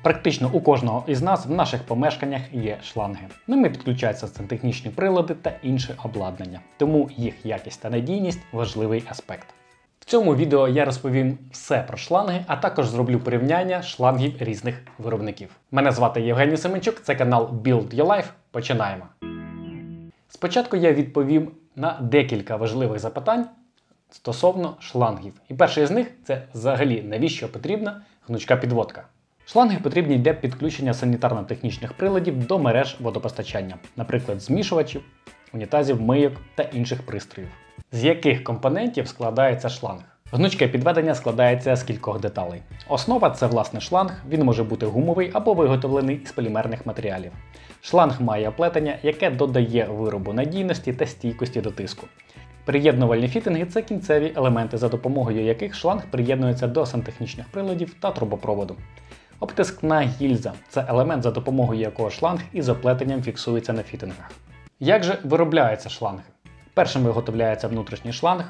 Практично у кожного із нас в наших помешканнях є шланги. Ними підключаються сантехнічні прилади та інше обладнання, тому їх якість та надійність – важливий аспект. В цьому відео я розповім все про шланги, а також зроблю порівняння шлангів різних виробників. Мене звати Євгеній Семенчук, це канал Build Your Life. Починаємо. Спочатку я відповім на декілька важливих запитань стосовно шлангів. І перший з них – це взагалі навіщо потрібна гнучка підводка. Шланги потрібні для підключення санітарно-технічних приладів до мереж водопостачання, наприклад, змішувачів, унітазів, мийок та інших пристроїв. З яких компонентів складається шланг? Гнучке підведення складається з кількох деталей. Основа – це власне шланг, він може бути гумовий або виготовлений з полімерних матеріалів. Шланг має оплетення, яке додає виробу надійності та стійкості до тиску. Приєднувальні фітинги – це кінцеві елементи, за допомогою яких шланг приєднується до сантехнічних приладів та трубопроводу. Обтискна гільза – це елемент, за допомогою якого шланг із оплетенням фіксується на фітингах. Як же виробляються шланги? Першим виготовляється внутрішній шланг,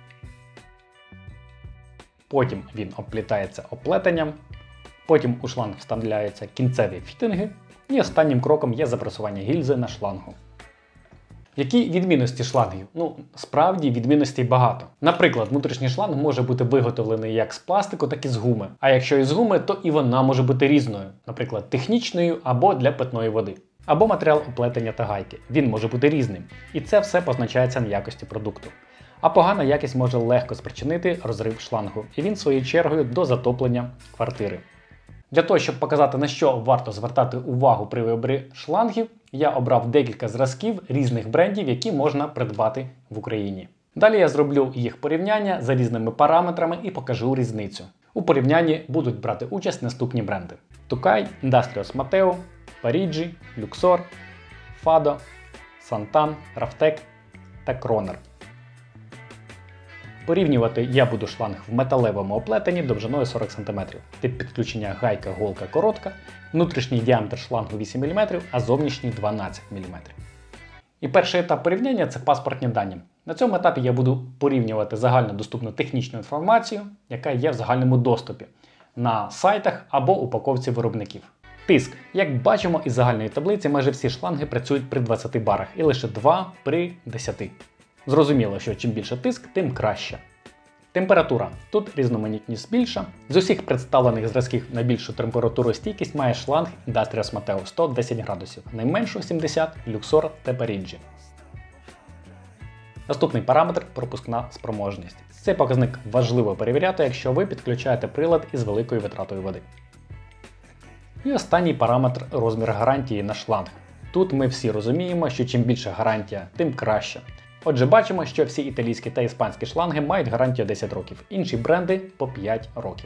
потім він обплітається оплетенням, потім у шланг вставляються кінцеві фітинги і останнім кроком є запресування гільзи на шлангу. Які відмінності шлангів? Справді відмінностей багато. Наприклад, внутрішній шланг може бути виготовлений як з пластику, так і з гуми. А якщо із гуми, то і вона може бути різною, наприклад, технічною або для питної води. Або матеріал оплетення та гайки. Він може бути різним. І це все позначається на якості продукту. А погана якість може легко спричинити розрив шлангу. І він своєю чергою до затоплення квартири. Для того, щоб показати, на що варто звертати увагу при виборі шлангів, я обрав декілька зразків різних брендів, які можна придбати в Україні. Далі я зроблю їх порівняння за різними параметрами і покажу різницю. У порівнянні будуть брати участь наступні бренди: Tokai, Industrios Mateo, Parigi, Luxor, Fado, Santan, Raftec та Kroner. Порівнювати я буду шланг в металевому оплетенні довжиною 40 см. Тип підключення гайка, голка, коротка, внутрішній діаметр шлангу 8 мм, а зовнішній 12 мм. І перший етап порівняння – це паспортні дані. На цьому етапі я буду порівнювати загальнодоступну технічну інформацію, яка є в загальному доступі на сайтах або упаковці виробників. Тиск. Як бачимо із загальної таблиці, майже всі шланги працюють при 20 барах і лише 2 при 10. Зрозуміло, що чим більше тиск, тим краще. Температура. Тут різноманітність більша. З усіх представлених зразків найбільшу температуростійкість має шланг Industrios Mateo 110 градусів, найменшу 70 Luxor та Parigi. Наступний параметр – пропускна спроможність. Цей показник важливо перевіряти, якщо ви підключаєте прилад із великою витратою води. І останній параметр – розмір гарантії на шланг. Тут ми всі розуміємо, що чим більша гарантія, тим краще. Отже, бачимо, що всі італійські та іспанські шланги мають гарантію 10 років, інші бренди – по 5 років.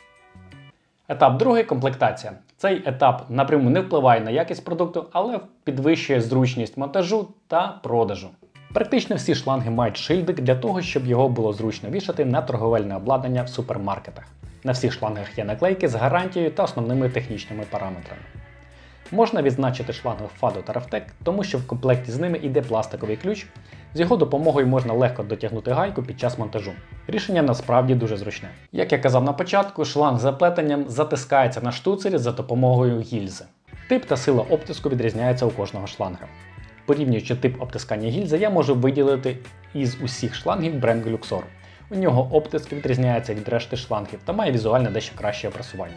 Етап другий – комплектація. Цей етап напряму не впливає на якість продукту, але підвищує зручність монтажу та продажу. Практично всі шланги мають шильдик для того, щоб його було зручно вішати на торговельне обладнання в супермаркетах. На всіх шлангах є наклейки з гарантією та основними технічними параметрами. Можна відзначити шланги Fado та Raftec, тому що в комплекті з ними йде пластиковий ключ. З його допомогою можна легко дотягнути гайку під час монтажу. Рішення насправді дуже зручне. Як я казав на початку, шланг з заплетенням затискається на штуцері за допомогою гільзи. Тип та сила обтиску відрізняється у кожного шланга. Порівнюючи тип обтискання гільзи, я можу виділити із усіх шлангів бренд Luxor. У нього обтиск відрізняється від решти шлангів та має візуально дещо краще опресування.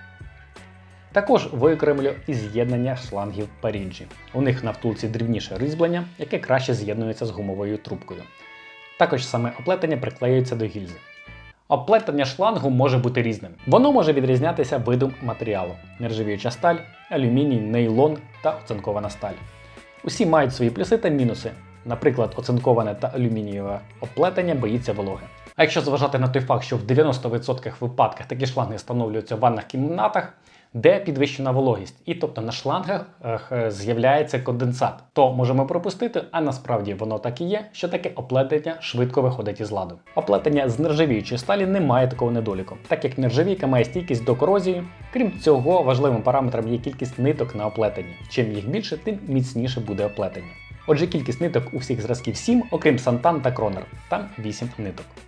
Також виокремлю і з'єднання шлангів Parigi. У них на втулці дрібніше різьблення, яке краще з'єднується з гумовою трубкою. Також саме оплетення приклеюється до гільзи. Оплетення шлангу може бути різним. Воно може відрізнятися видом матеріалу – нержавіюча сталь, алюміній, нейлон та оцинкована сталь. Усі мають свої плюси та мінуси. Наприклад, оцинковане та алюмінієве оплетення боїться вологи. А якщо зважати на той факт, що в 90% випадках такі шланги встановлюються в ванних кімнатах, де підвищена вологість, і тобто на шлангах з'являється конденсат, то можемо пропустити, а насправді воно так і є, що таке оплетення швидко виходить із ладу. Оплетення з нержавіючої сталі не має такого недоліку, так як нержавійка має стійкість до корозії. Крім цього, важливим параметром є кількість ниток на оплетенні. Чим їх більше, тим міцніше буде оплетення. Отже, кількість ниток у всіх зразків 7, окрім Santan та Kroner, там 8 ниток.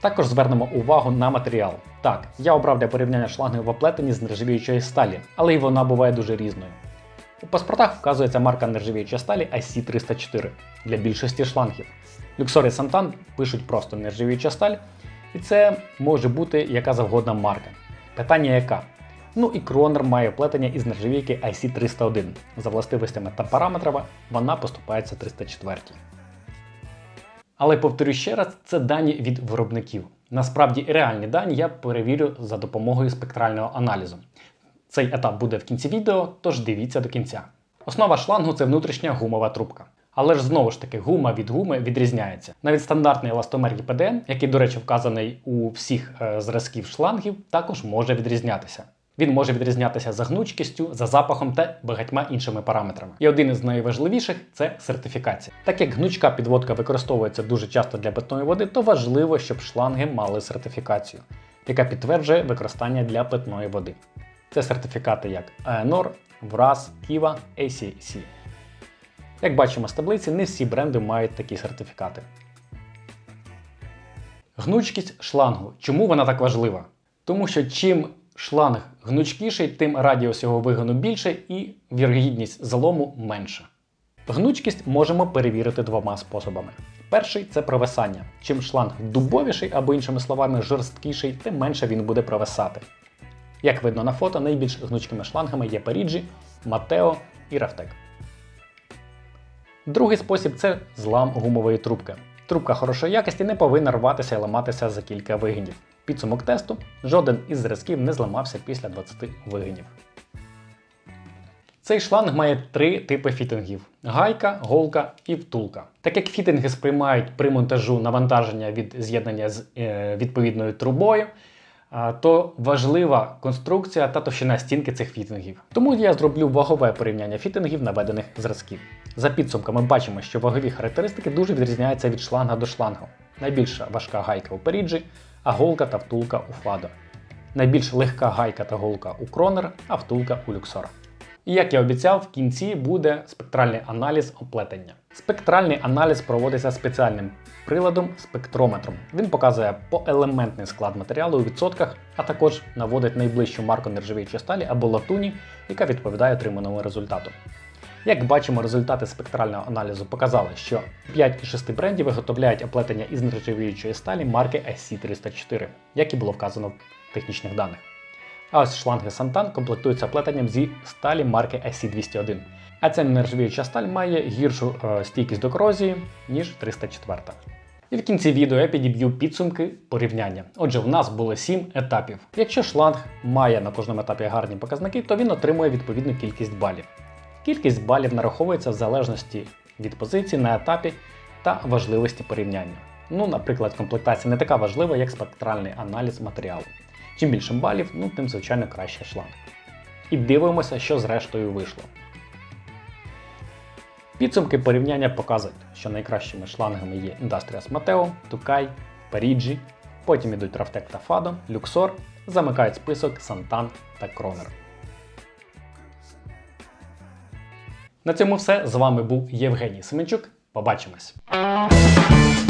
Також звернемо увагу на матеріал. Так, я обрав для порівняння шланги в оплетенні з нержавіючої сталі, але й вона буває дуже різною. У паспортах вказується марка нержавіючої сталі IC304 для більшості шлангів. Luxor і Santan пишуть просто нержавіюча сталь, і це може бути яка завгодна марка. Питання яка? Ну і Кронер має оплетення із нержавійки IC301. За властивостями та параметрами вона поступається 304. Але повторю ще раз, це дані від виробників. Насправді реальні дані я перевірю за допомогою спектрального аналізу. Цей етап буде в кінці відео, тож дивіться до кінця. Основа шлангу – це внутрішня гумова трубка. Але ж знову ж таки гума від гуми відрізняється. Навіть стандартний еластомер ЄПДН, який, до речі, вказаний у всіх зразків шлангів, також може відрізнятися. Він може відрізнятися за гнучкістю, за запахом та багатьма іншими параметрами. І один із найважливіших – це сертифікація. Так як гнучка підводка використовується дуже часто для питної води, то важливо, щоб шланги мали сертифікацію, яка підтверджує використання для питної води. Це сертифікати як AENOR, VRAS, Kiva, ACC. Як бачимо з таблиці, не всі бренди мають такі сертифікати. Гнучкість шлангу. Чому вона так важлива? Тому що чим шланг гнучкіший, тим радіус його вигину більший і вірогідність залому менша. Гнучкість можемо перевірити двома способами. Перший – це провисання. Чим шланг дубовіший, або іншими словами жорсткіший, тим менше він буде провисати. Як видно на фото, найбільш гнучкими шлангами є Parigi, Matteo і Raftec. Другий спосіб – це злам гумової трубки. Трубка хорошої якості не повинна рватися і ламатися за кілька вигинів. Підсумок тесту – жоден із зразків не зламався після 20 вигинів. Цей шланг має три типи фітингів – гайка, голка і втулка. Так як фітинги сприймають при монтажу навантаження від з'єднання з відповідною трубою, то важлива конструкція та товщина стінки цих фітингів. Тому я зроблю вагове порівняння фітингів наведених зразків. За підсумками бачимо, що вагові характеристики дуже відрізняються від шланга до шлангу. Найбільша важка гайка у Parigi, а голка та втулка у Fado. Найбільш легка гайка та голка у Кронер, а втулка у Luxor. І як я обіцяв, в кінці буде спектральний аналіз оплетення. Спектральний аналіз проводиться спеціальним приладом спектрометром. Він показує поелементний склад матеріалу у відсотках, а також наводить найближчу марку нержавіючої сталі або латуні, яка відповідає отриманому результату. Як бачимо, результати спектрального аналізу показали, що 5 із 6 брендів виготовляють оплетення із нержавіючої сталі марки IC304, як і було вказано в технічних даних. А ось шланги Santan комплектуються оплетенням зі сталі марки IC201. А ця нержавіюча сталь має гіршу стійкість до корозії, ніж 304. І в кінці відео я підіб'ю підсумки порівняння. Отже, в нас було 7 етапів. Якщо шланг має на кожному етапі гарні показники, то він отримує відповідну кількість балів. Кількість балів нараховується в залежності від позиції на етапі та важливості порівняння. Ну, наприклад, комплектація не така важлива, як спектральний аналіз матеріалу. Чим більше балів, тим, звичайно, краще шланг. І дивимося, що зрештою вийшло. Підсумки порівняння показують, що найкращими шлангами є Industrias Matteo, Tokai, Parigi, потім ідуть Raftec та Fado, Luxor, замикають список Santan та Kronер. На цьому все. З вами був Євгеній Семенчук. Побачимось!